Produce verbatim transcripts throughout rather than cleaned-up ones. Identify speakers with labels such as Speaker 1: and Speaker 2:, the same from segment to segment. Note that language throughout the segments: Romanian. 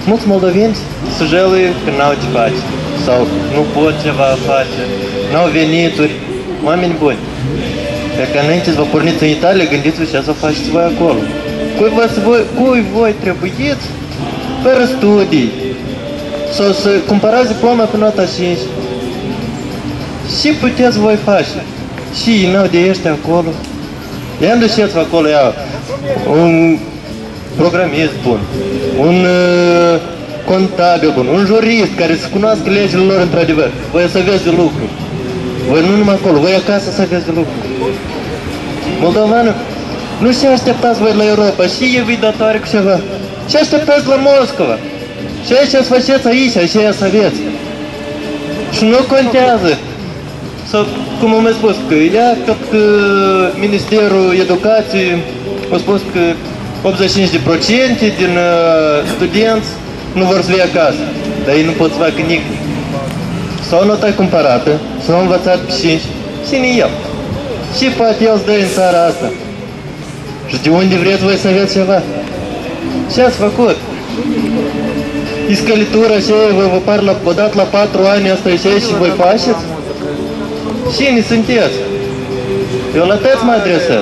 Speaker 1: mulți moldoveni se jăluie că n-au ce face sau nu pot ceva face, n-au venituri. Oameni buni, dacă înainte să vă porniți în Italia, gândiți-vă ce să faceți voi acolo. Cui, vă, voi, cui voi trebuiți fără studii sau să cumpărați diploma pe nota cinci și puteți voi face. Și n-au de ăștia acolo. Ia duceți-vă acolo, ia un programist bun, un uh, contabil bun, un jurist care să cunoască legile lor într-adevăr. Voi să aveți de lucru. Voi nu numai acolo, voi acasă să aveți de lucru. Moldovanul, nu ce așteptați voi la Europa, și e vidatoare cu ceva. Ce așteptați la Moscova? Și aici să faceți aici, aici să aveți. Și nu contează. Sau, cum am mai spus, că ea, tot că Ministerul Educației a spus că optzeci și cinci la sută din uh, studenți nu vor să fie acasă. Dar ei nu pot să facă nici. S-au notat cumpărată, s-au învățat pe cinci, ține el. Și poate el să dă în țara asta. Și de unde vreți voi să aveți ceva? Ce ați făcut? Iscălitura aceea vă vă par la, odată la patru ani asta și aici și voi faceți? Cine sunteți? Eu la tăți mă adresez.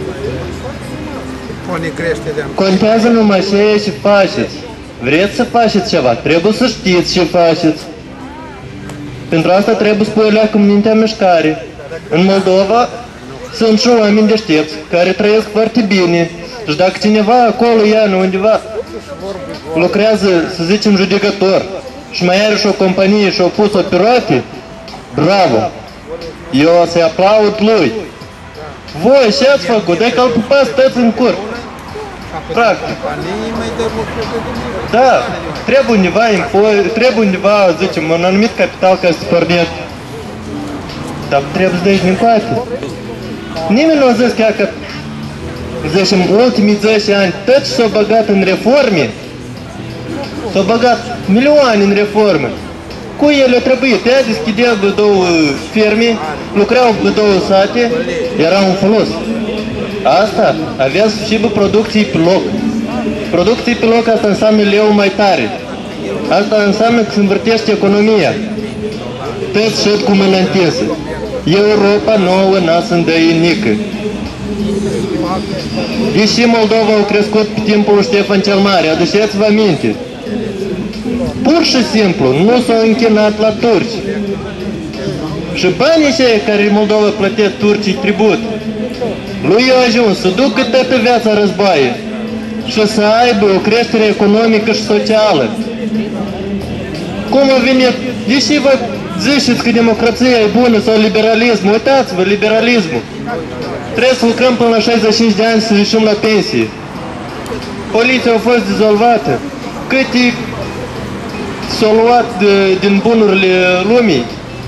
Speaker 1: Contează numai ce și faceți. Vreți să faceți ceva, trebuie să știți ce faceți. Pentru asta trebuie să pui leacă mintea în mișcare. În Moldova sunt și oameni deștepți care trăiesc foarte bine. Și dacă cineva acolo, ia undeva, lucrează, să zicem, judecător și mai are și o companie și o pus-o pe roate, bravo! Eu o să-i aplaud lui. Voi ce ați făcut? Dai că-l pupați tăți în cur. Practic. Da, trebuie undeva, trebuie undeva, zicem, un anumit capital ca să te pornești. Dar trebuie să dai din coate. Nimeni nu a zis chiar că, zicem, ultimii zece ani, toți s-au băgat în reforme. S-au băgat milioane în reforme. Cu ele trebuie, ea deschidea două ferme, lucrau pe două sate, era un folos. Asta avea și pe producții pe loc. Producții pe loc, asta înseamnă leu mai tare. Asta înseamnă că se învârtește economia. Toți șed cu mâna întinsă. Europa nouă n-a să-mi dă nică. Deși Moldova au crescut pe timpul lui Ștefan cel Mare, aduceți-vă aminte. Pur și simplu, nu s-au închinat la turci. Și banii cei care Moldova plătesc turcii tribut, lui i-au ajuns să ducă toată viața războaie și să aibă o creștere economică și socială. Cum a venit? Deși vă ziceți că democrația e bună sau liberalismul, uitați-vă, liberalismul. Trebuie să lucrăm până la șaizeci și cinci de ani să ieșim la pensie. Poliția a fost dizolvată. Câte s-au luat din bunurile lumii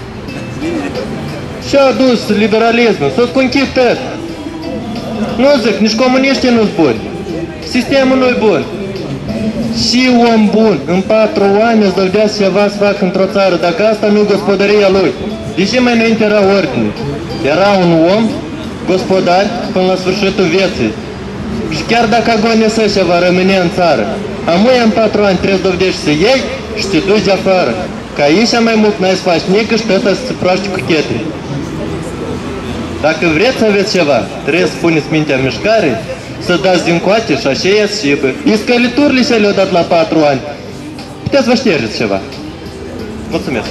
Speaker 1: și a adus liberalismul. S-a sconchit tot. Nu zic, nici comuniștii nu-s buni. Sistemul nu-i bun. Și om bun, în patru ani îți dădea ceva să facă într-o țară, dacă asta nu-i gospodăria lui. Deși mai înainte era ordine. Era un om gospodar până la sfârșitul vieții. Și chiar dacă agonisă și va rămâne în țară, amâia în patru ani trebuie să dovedești să iei și te duci de afară. Că aici mai mult n-ai să faci nică și tăta să se proaște cu chetri. Dacă vreți să aveți ceva, trebuie să puneți mintea în mișcare, să dați din coate și așa ies și bă. Iscăliturile și le-au dat la patru ani. Puteți să vă ștergeți ceva. Mulțumesc.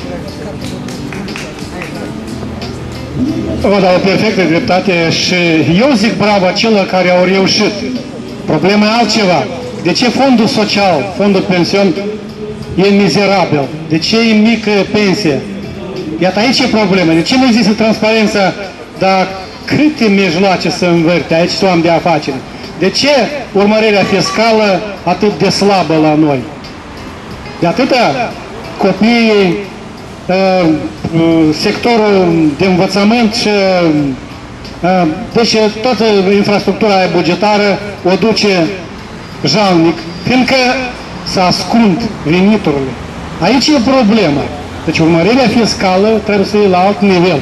Speaker 2: Vă dau perfectă dreptate și eu zic bravo celor care au reușit. Problema e altceva. De ce fondul social, fondul pension e mizerabil? De ce e mică pensie? Iată aici e problema. De ce nu există transparența? Dar câte mijloace să învârte? Aici sunt oameni de afaceri. De ce urmărirea fiscală atât de slabă la noi? De atâta copiii, sectorul de învățământ și deci toată infrastructura bugetară o duce jalnic, fiindcă se ascund veniturile. Aici e problema. Deci urmărirea fiscală trebuie să fie la alt nivel.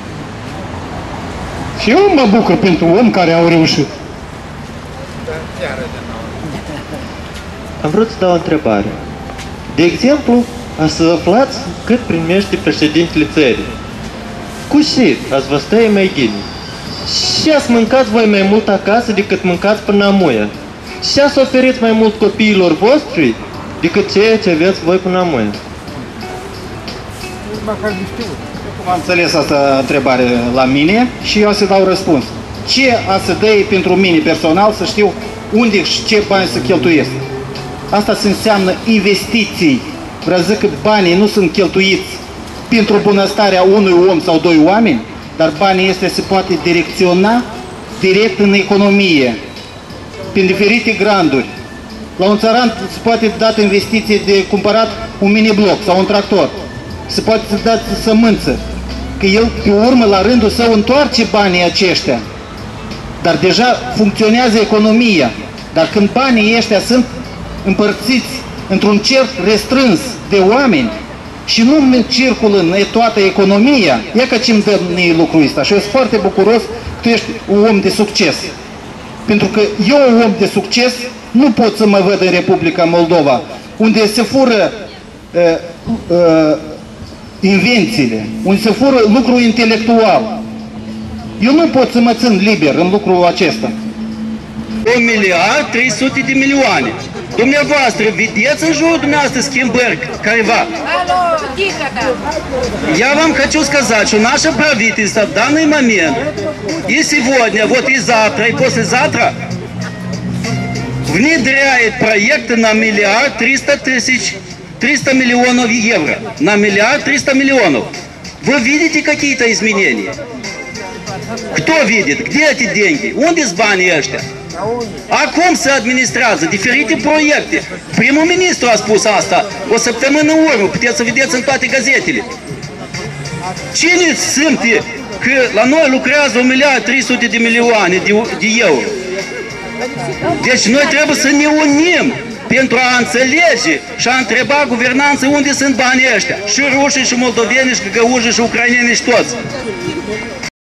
Speaker 2: Și eu mă bucur pentru om care au reușit.
Speaker 1: Am vrut să dau o întrebare. De exemplu, să aflați cât primește președintele țării. Cu ce ați vă stai mai bine? Și ați mâncați voi mai mult acasă decât mâncați până amuia. Și ați oferiți mai mult copiilor voștri decât ceea ce aveți voi până amuia.
Speaker 3: Cum am înțeles asta întrebare la mine și eu să dau răspuns. Ce a să dă pentru mine personal să știu unde și ce bani să cheltuiesc? Asta se înseamnă investiții. Vreau să zic că banii nu sunt cheltuiți pentru bunăstarea unui om sau doi oameni, dar banii este se poate direcționa direct în economie, prin diferite granturi. La un țăran se poate da investiție de cumpărat un mini-bloc sau un tractor. Se poate da sămânță. Că el, pe urmă, la rândul său, întoarce banii aceștia. Dar deja funcționează economia. Dar când banii ăștia sunt împărțiți într-un cerc restrâns de oameni și nu circulă în toată economia, ia că ce-mi dă mie lucrul ăsta. Și eu sunt foarte bucuros că tu ești un om de succes. Pentru că eu, un om de succes, nu pot să mă văd în Republica Moldova, unde se fură uh, uh, invențiile, unde se fură lucrul intelectual. Eu nu pot să mă țin liber în lucrul acesta.
Speaker 4: un miliard trei sute de milioane. Dumneavoastră, vedeți în jurul dumneavoastră schimbări careva? Я вам хочу сказать, что наше правительство в данный момент, и сегодня, вот и завтра, и послезавтра, внедряет проекты на миллиард триста тысяч, триста миллионов евро. На миллиард триста миллионов. Вы видите какие-то изменения? Кто видит? Где эти деньги? Unde sunt banii ăștia? Acum se administrează diferite proiecte. Primul ministru a spus asta o săptămână în urmă. Puteți să vedeți în toate gazetele. Cine simte că la noi lucrează un miliard trei sute de milioane de, de euro? Deci noi trebuie să ne unim pentru a înțelege și a întreba guvernanții unde sunt banii ăștia. Și rușii, și moldoveni, și găgăușii, și ucraineni, și toți.